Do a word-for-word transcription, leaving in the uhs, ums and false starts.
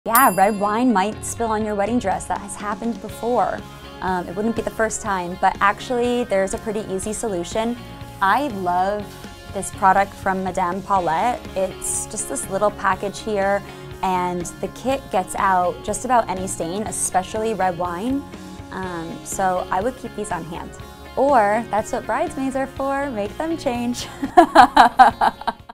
Yeah, red wine might spill on your wedding dress. That has happened before. Um, it wouldn't be the first time, but actually there's a pretty easy solution. I love this product from Madame Paulette. It's just this little package here, and the kit gets out just about any stain, especially red wine. Um, so I would keep these on hand. Or that's what bridesmaids are for, make them change.